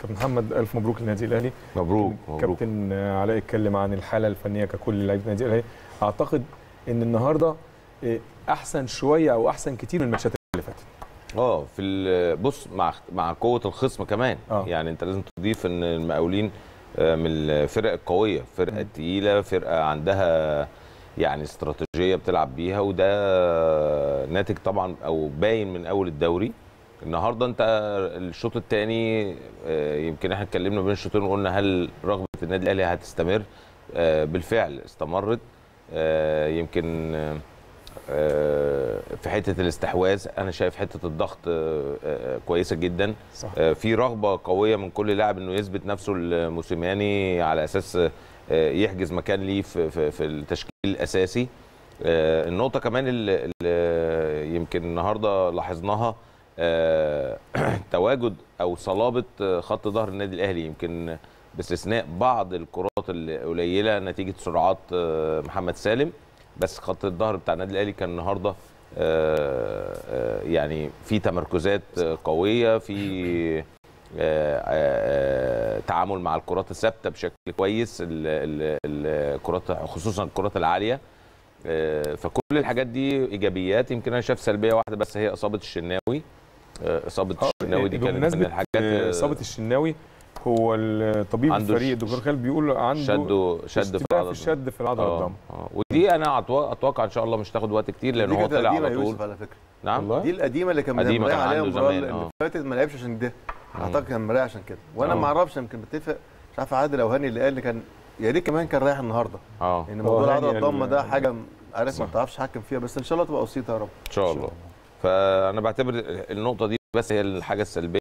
كابتن محمد الف مبروك للنادي الاهلي. مبروك. كابتن علاء اتكلم عن الحاله الفنيه ككل لعيبه النادي الاهلي. اعتقد ان النهارده احسن شويه او احسن كتير من الماتشات اللي فاتت. في بص مع قوه الخصم كمان. يعني انت لازم تضيف ان المقاولين من الفرق القويه، فرقه تقيله، فرقه عندها يعني استراتيجيه بتلعب بيها، وده ناتج طبعا او باين من اول الدوري. النهارده انت الشوط الثاني يمكن احنا اتكلمنا بين الشوطين وقلنا هل رغبه النادي الاهلي هتستمر؟ بالفعل استمرت. يمكن في حته الاستحواذ انا شايف حته الضغط كويسه جدا. صح. في رغبه قويه من كل لاعب انه يثبت نفسه لموسيماني على اساس يحجز مكان ليه في التشكيل الاساسي. النقطه كمان اللي يمكن النهارده لاحظناها تواجد او صلابه خط ظهر النادي الاهلي، يمكن باستثناء بعض الكرات القليله نتيجه سرعات محمد سالم، بس خط الظهر بتاع النادي الاهلي كان النهارده يعني في تمركزات قويه، في تعامل مع الكرات الثابته بشكل كويس، الكرات خصوصا الكرات العاليه. فكل الحاجات دي ايجابيات. يمكن انا شايف سلبيه واحده بس هي اصابه الشناوي. اصابه الشناوي دي كانت من الحاجات. اصابه الشناوي هو الطبيب الفريق الدكتور خالد بيقول عنده شد في العضله الضم. ودي انا اتوقع ان شاء الله مش تاخد وقت كتير لان هو طلع على طول. على فكره نعم دي القديمه اللي كان مريح عليها المباراه اللي فاتت، ما لعبش عشان ده. اعتقد كان مريح عشان كده، وانا ما اعرفش، يمكن بتفق مش عارف عادل او هاني اللي قال لي كان يا ريت كمان كان رايح النهارده. ان موضوع العضله الضمه ده حاجه عارف ما بتعرفش تحكم فيها، بس ان شاء الله تبقى بسيطه يا رب ان شاء الله. فانا بعتبر النقطه دي بس هي الحاجه السلبيه